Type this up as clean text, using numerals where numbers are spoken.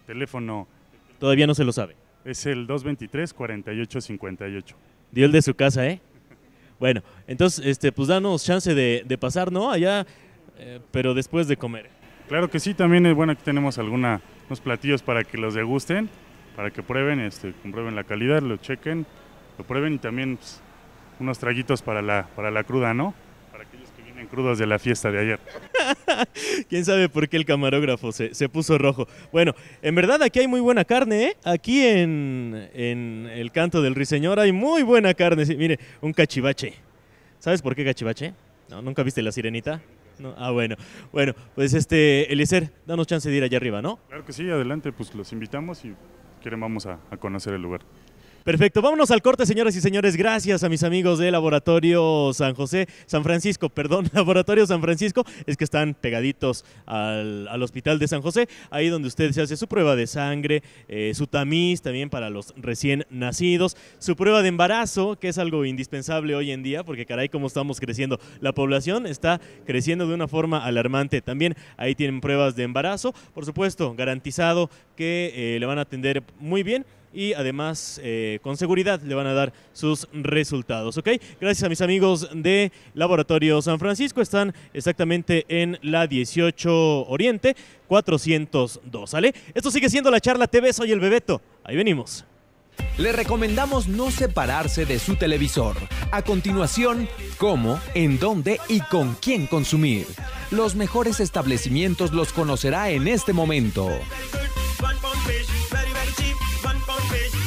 Teléfono Todavía no se lo sabe. es el 223-4858. Dio el de su casa, ¿eh? Bueno, entonces, pues danos chance de pasar, ¿no? Allá, pero después de comer. Claro que sí, también es bueno, aquí tenemos unos platillos para que los degusten, para que prueben, comprueben la calidad, lo chequen, lo prueben y también pues, unos traguitos para la cruda, ¿no? Para aquellos que vienen crudos de la fiesta de ayer. ¿Quién sabe por qué el camarógrafo se puso rojo? Bueno, en verdad aquí hay muy buena carne, ¿eh? Aquí en el Canto del Ruiseñor hay muy buena carne. Sí, mire, un cachivache. ¿Sabes por qué cachivache? ¿No? ¿Nunca viste La Sirenita? No. Ah, bueno. Bueno, pues Eliezer, danos chance de ir allá arriba, ¿no? Claro que sí, adelante, pues los invitamos y quieren vamos a conocer el lugar. Perfecto, vámonos al corte, señoras y señores. Gracias a mis amigos de Laboratorio San Francisco, Laboratorio San Francisco, es que están pegaditos al Hospital de San José, ahí donde usted se hace su prueba de sangre, su tamiz también para los recién nacidos, su prueba de embarazo, que es algo indispensable hoy en día, porque caray, cómo estamos creciendo. La población está creciendo de una forma alarmante. También ahí tienen pruebas de embarazo, por supuesto, garantizado que le van a atender muy bien. Y además, con seguridad, le van a dar sus resultados, ¿ok? Gracias a mis amigos de Laboratorio San Francisco. Están exactamente en la 18 Oriente, 402, ¿sale? Esto sigue siendo La Charla TV, soy el Bebeto. Ahí venimos. Le recomendamos no separarse de su televisor. A continuación, cómo, en dónde y con quién consumir. Los mejores establecimientos los conocerá en este momento.